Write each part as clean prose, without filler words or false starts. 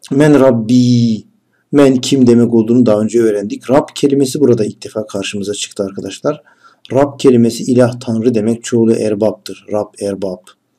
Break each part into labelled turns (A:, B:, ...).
A: Men Rabbi. Men kim demek olduğunu daha önce öğrendik. Rab kelimesi burada ilk defa karşımıza çıktı arkadaşlar. Rab kelimesi ilah, tanrı demek. Çoğulu erbaptır. Rab, erbab.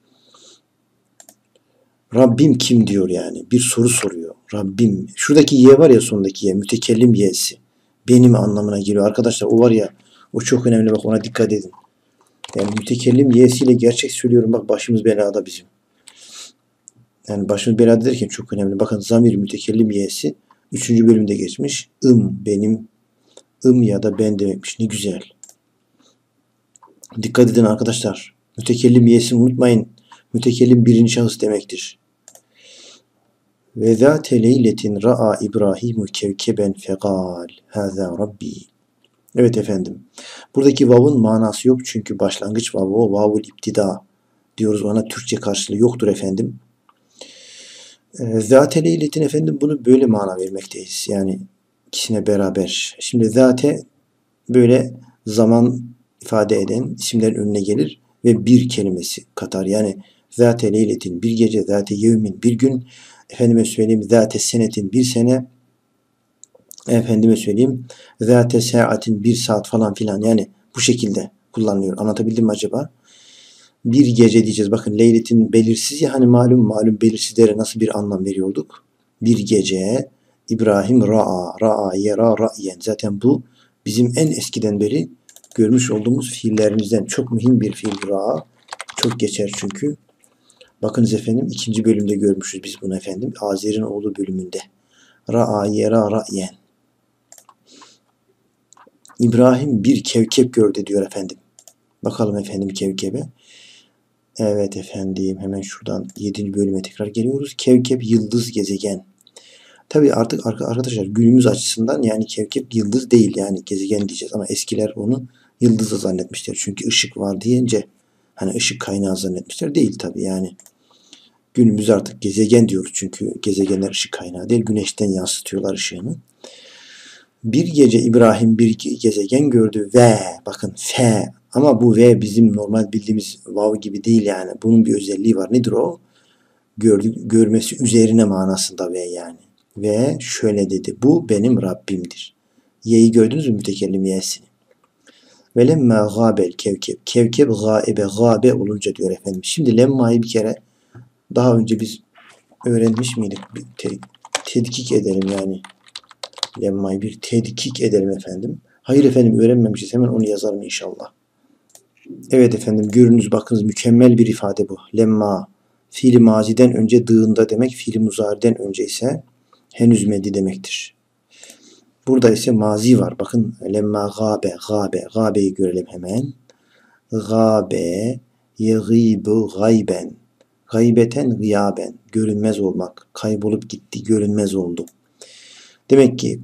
A: Rabbim kim diyor yani. Bir soru soruyor. Rabbim. Şuradaki ye var ya, sondaki ye. Mütekellim ye'si. Benim anlamına geliyor. Arkadaşlar o var ya. O çok önemli, bak ona dikkat edin. Yani mütekellim ye'siyle gerçek söylüyorum. Bak başımız belada bizim. Yani başımız belada derken çok önemli. Bakın zamir mütekellim ye'si 3. bölümde geçmiş. Benim, ya da ben demekmiş. Ne güzel. Dikkat edin arkadaşlar. Mütekellim ye'sini unutmayın. Mütekellim birinci şahıs demektir. Ve zâte leyletin ra'a İbrahimu kevkeben fekal. Hâzâ Rabbi. Evet efendim. Buradaki vav'ın manası yok çünkü başlangıç vav'ı o. Vav'ul iptida diyoruz, ona Türkçe karşılığı yoktur efendim. Zâte leyletin efendim, bunu böyle mana vermekteyiz. Yani ikisine beraber. Şimdi zâte böyle zaman ifade eden isimlerin önüne gelir ve bir kelimesi katar. Yani zâte leyletin bir gece, zâte yevmin bir gün, efendime söyleyeyim zâte senetin bir sene, efendime söyleyeyim zâte saatin bir saat falan filan, yani bu şekilde kullanılıyor. Anlatabildim mi acaba? Bir gece diyeceğiz. Bakın leyletin belirsiz ya, hani malum belirsizlere nasıl bir anlam veriyorduk? Bir gece İbrahim ra'a yera ra'yen. Zaten bu bizim en eskiden beri görmüş olduğumuz fiillerimizden çok mühim bir fiil ra'a. Çok geçer çünkü. Bakınız efendim 2. bölümde görmüşüz biz bunu efendim. Azer'in oğlu bölümünde. Ra'a yera ra'yen. İbrahim bir kevkep gördü diyor efendim. Bakalım efendim kevkebe. Evet efendim, hemen şuradan 7. bölüme tekrar geliyoruz. Kevkep yıldız, gezegen. Tabi artık arkadaşlar günümüz açısından yani kevkep yıldız değil, yani gezegen diyeceğiz ama eskiler onu yıldızı zannetmişler. Çünkü ışık var deyince hani ışık kaynağı zannetmişler. Değil tabi yani. Günümüz artık gezegen diyoruz çünkü gezegenler ışık kaynağı değil. Güneşten yansıtıyorlar ışığını. Bir gece İbrahim bir gezegen gördü ve bakın fe, ama bu ve bizim normal bildiğimiz vav gibi değil yani. Bunun bir özelliği var. Nedir o? Görmesi üzerine manasında ve yani. Ve şöyle dedi. Bu benim Rabbimdir. Ye'yi gördünüz mü? Mütekellim ye'sini. Ve lemmâ gâbel kevkeb. Kevkeb gâbe olunca diyor efendim. Şimdi lemmâyı bir kere daha önce biz öğrenmiş miydik? Tedkik edelim yani. Lemma'yı bir tedkik edelim efendim. Hayır efendim, öğrenmemişiz. Hemen onu yazarım inşallah. Evet efendim, görünüz bakınız, mükemmel bir ifade bu. Lemma fiili maziden önce dığında demek, fiili muzariden önce ise henüz medi demektir. Burada ise mazi var. Bakın lemma gâbe'yi görelim hemen. Gâbe yegîbu gayben. Gaybeten gıyaben. Görünmez olmak. Kaybolup gitti, görünmez oldu. Demek ki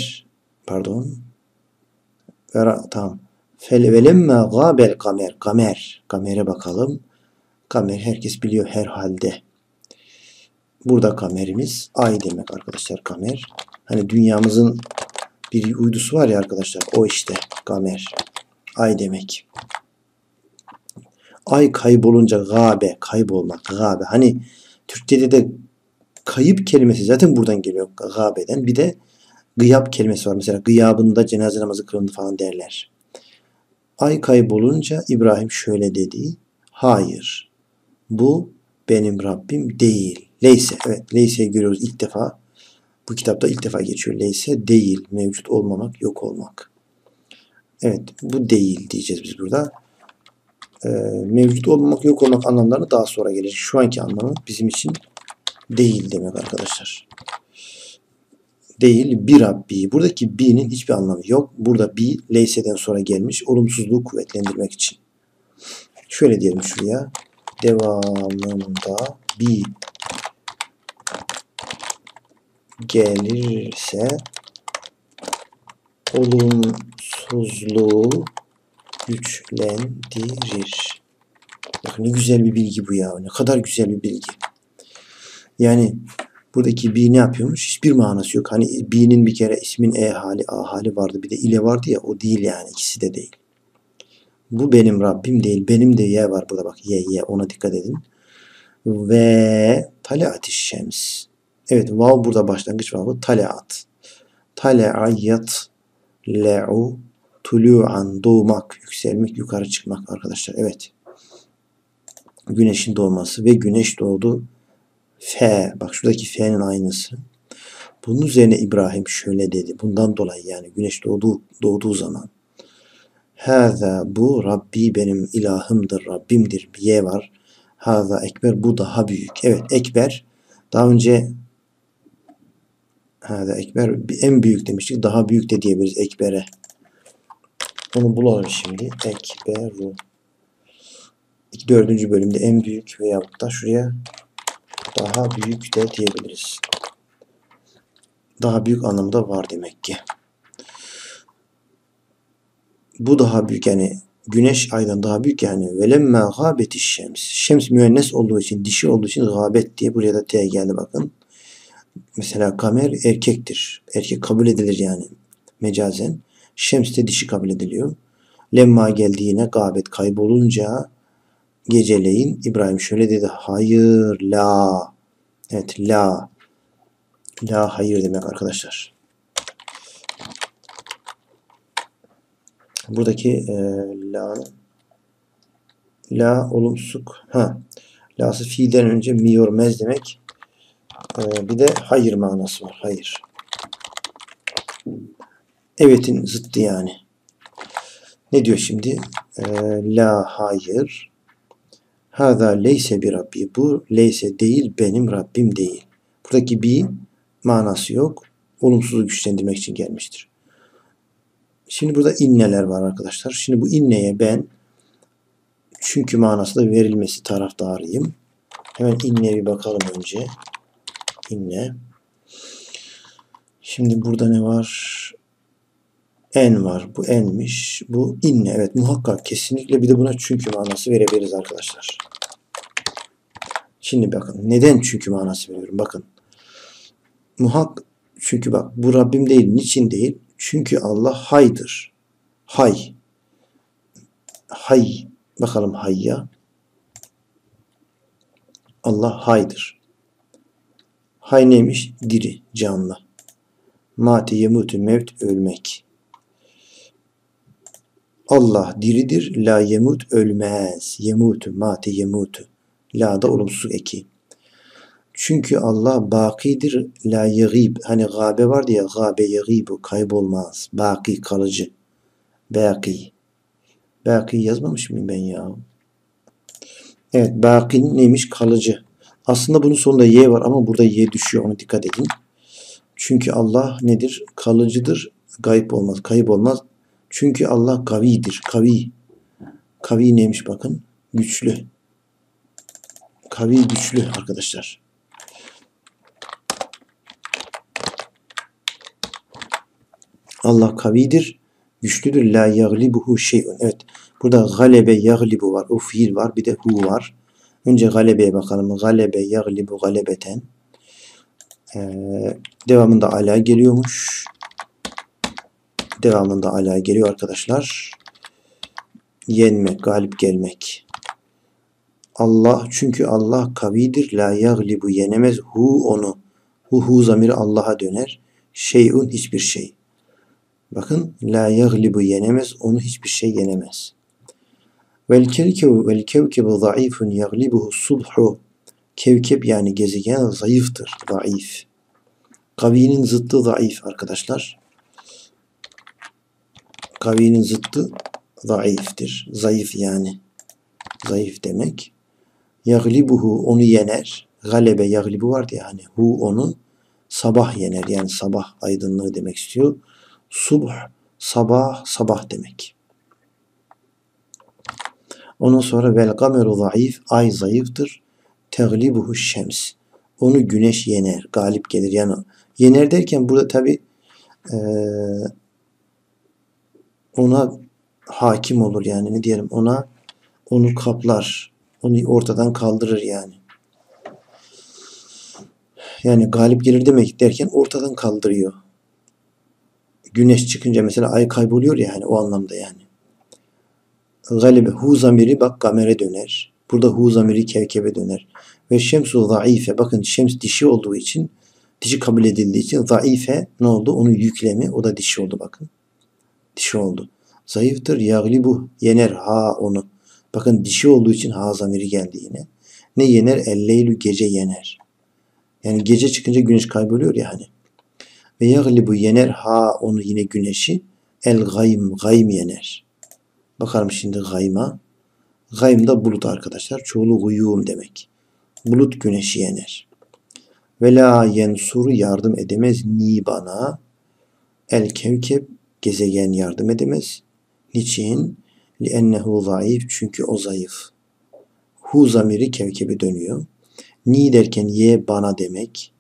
A: tamam. Velemme gâbel kamere bakalım. Kamer herkes biliyor herhalde. Burada kamerimiz ay demek arkadaşlar, kamer. Hani dünyamızın bir uydusu var ya arkadaşlar, o işte kamer. Ay demek. Ay kaybolunca kaybolmak, gâbe. Hani Türkçede de kayıp kelimesi zaten buradan geliyor, gâbeden. Bir de gıyab kelimesi var. Mesela gıyabında cenaze namazı kılındı falan derler. Ay kaybolunca İbrahim şöyle dedi. Hayır. Bu benim Rabbim değil. Leyse. Evet, leyse'yi görüyoruz ilk defa. Bu kitapta ilk defa geçiyor. Leyse değil. Mevcut olmamak, yok olmak. Evet, bu değil diyeceğiz biz burada. Mevcut olmamak, yok olmak anlamlarını daha sonra gelecek. Şu anki anlamı bizim için değil demek arkadaşlar. Değil, bir Rabbi. Buradaki bi'nin hiçbir anlamı yok. Burada bi leyse'den sonra gelmiş. Olumsuzluğu kuvvetlendirmek için. Şöyle diyelim şuraya. Devamında bi gelirse olumsuzluğu güçlendirir. Bakın ne güzel bir bilgi bu ya. Ne kadar güzel bir bilgi. Yani buradaki bi ne yapıyormuş? Hiçbir manası yok. Hani bi'nin bir kere ismin hali, a hali vardı. Bir de ile vardı ya. O değil yani. İkisi de değil. Bu benim Rabbim değil. Benim de ye var burada bak. Ye. Ona dikkat edin. Ve talaati şems. Evet, vav burada başlangıç vavı. Taleat. Tale'a yatle'u tulu'an, doğmak, yükselmek, yukarı çıkmak arkadaşlar. Evet. Güneşin doğması ve güneş doğdu. F. Bak şuradaki F'nin aynısı. Bunun üzerine İbrahim şöyle dedi. Bundan dolayı yani güneş doğduğu zaman. Hâzâ, bu Rabbi benim ilahımdır, Rabbimdir. Bir ye var. Hâzâ ekber, bu daha büyük. Evet, ekber. Daha önce hâzâ ekber en büyük demiştik. Daha büyük de diyebiliriz ekbere. Onu bulalım şimdi. Ekberu. 4. bölümde en büyük veyahut da şuraya daha büyük de diyebiliriz. Daha büyük anlamda var demek ki. Bu daha büyük yani güneş aydan daha büyük yani. Velemme gâbetiş şems. Şems müennes olduğu için, dişi olduğu için gâbet diye buraya da T geldi bakın. Mesela kamer erkektir. Erkek kabul edilir yani mecazen. Şems de dişi kabul ediliyor. Lemma geldi yine gâbet kaybolunca geceleyin İbrahim şöyle dedi. Hayır la. Evet la. La hayır demek arkadaşlar. Buradaki la olumsuzluk. La'sı fiilden önce mi yormez demek. Bir de hayır manası var. Hayır. Evet'in zıttı yani. Ne diyor şimdi? La hayır. Hâzâ leyse bir Rabbi. Bu leyse değil, benim Rabbim değil. Buradaki bir manası yok. Olumsuzu güçlendirmek için gelmiştir. Şimdi burada inneler var arkadaşlar. Şimdi bu inneye ben çünkü manası da verilmesi taraftarıyım. Hemen inneye bir bakalım önce. İnne. Şimdi burada ne var? En var. Bu enmiş. Bu inne. Evet muhakkak kesinlikle bir de buna çünkü manası verebiliriz arkadaşlar. Şimdi bakın. Neden çünkü manası veriyorum? Bakın. Çünkü bak bu Rabbim değil. Niçin değil? Çünkü Allah haydır. Hay. Hay. Bakalım hayya. Allah haydır. Hay neymiş? Diri, canlı. Mati yemutu mevt ölmek. Allah diridir. La yemut ölmez. Yemutu mati yemutu. La da olumsuz eki. Çünkü Allah bakidir. La yagib. Hani gabe var diye gabe yagibu kaybolmaz. Baki kalıcı. Baki. Baki yazmamış mıyım ben ya? Evet baki neymiş? Kalıcı. Aslında bunun sonunda y var ama burada y düşüyor. Ona dikkat edin. Çünkü Allah nedir? Kalıcıdır. Gayip olmaz. Kayıp olmaz. Çünkü Allah kavidir. Kavi. Kavi neymiş bakın? Güçlü. Kavi güçlü arkadaşlar. Allah kavidir. Güçlüdür. La yaglibuhu şey'un. Evet. Burada galebe yaglibu var. O fiil var. Bir de hu var. Önce galebeye bakalım. Galebe yaglibu galebeten. Devamında ala geliyormuş. Devamında ala geliyor arkadaşlar. Yenmek, galip gelmek. Allah çünkü Allah kavidir. La yaglibu yenemez. Hu onu. Hu zamiri Allah'a döner. Şey'un hiçbir şey. Bakın la yaglibu yenemez. Onu hiçbir şey yenemez. Vel kevkebu zayıfun yaglibuhu subhu. Kevkep yani gezegen zayıftır. Zayıf. Kavinin zıttı zayıf arkadaşlar. Kavinin zıttı zayıftır. Zayıf yani. Zayıf demek. Yaglibuhu onu yener. Galebe yaglibu vardı ya hani. Hu onu sabah yener. Yani sabah aydınlığı demek istiyor. Subh sabah sabah demek. Ondan sonra vel kameru zayıf ay zayıftır. Teglibuhu şems. Onu güneş yener. Galip gelir. Yani yener derken burada tabi ona hakim olur yani ne diyelim onu kaplar. Onu ortadan kaldırır yani. Yani galip gelir demek derken ortadan kaldırıyor. Güneş çıkınca mesela ay kayboluyor ya hani o anlamda yani. Galibe hu zamiri bak kamere döner. Burada hu zamiri kevkebe döner. Ve şemsu zayıfe bakın şems dişi olduğu için Dişi kabul edildiği için zayıfe ne oldu? Onun yüklemi. O da dişi oldu bakın. Dişi oldu. Zayıftır. Yaglibu yener ha onu. Bakın dişi olduğu için ha zamiri geldi yine. Ne yener? Elleylü gece yener. Yani gece çıkınca güneş kayboluyor ya hani. Ve yaglibu yener ha onu yine güneşi. El gaym gaym yener. Bakalım şimdi gayma. Gaym da bulut arkadaşlar. Çoğulu guyum demek. Bulut güneşi yener. Ve la yensuru yardım edemez ni bana. El kevkeb gezegen yardım edemez. Niçin? Li'ennehu zayıf. Çünkü o zayıf. Hu zamiri kevkebe dönüyor. Ni derken ye bana demek.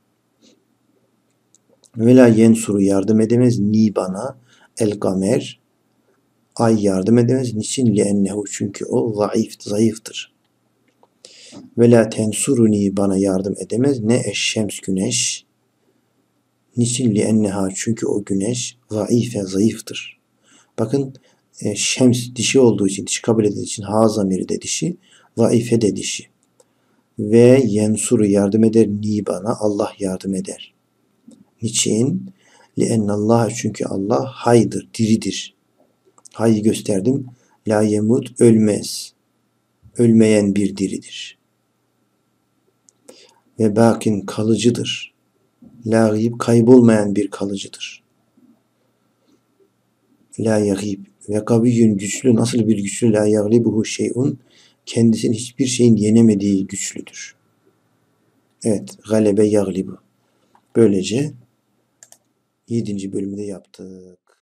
A: Ve la yensuru yardım edemez ni bana. El kamer ay yardım edemez. Niçin? Li'ennehu çünkü o zayıftır. Ve la tensuruni bana yardım edemez. Ne eşşems güneş. Niçin? Li'enneha çünkü o güneş zayıftır. Bakın şems dişi olduğu için, dişi kabul edildiği için ha zamiri de dişi, zayıfe de dişi. Ve yensuru yardım eder ni bana, Allah yardım eder. Niçin? Li'ennallah çünkü Allah haydır, diridir. Hayı gösterdim. La yemut ölmez. Ölmeyen bir diridir. Ve bakin kalıcıdır. La gayb kaybolmayan bir kalıcıdır. La yagib ve kaviyyün güçlü nasıl bir güçlü la yaglibuhu şey'un kendisinin hiçbir şeyin yenemediği güçlüdür. Evet, galebe yaglibu. Böylece 7. bölümü de yaptık.